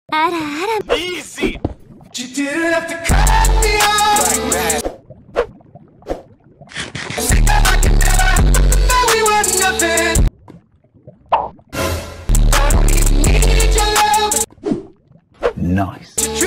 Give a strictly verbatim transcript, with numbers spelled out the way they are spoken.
Easy! But you didn't have to cut me off like that. Think that I could never, that we were nothing. I don't even need your love. Nice.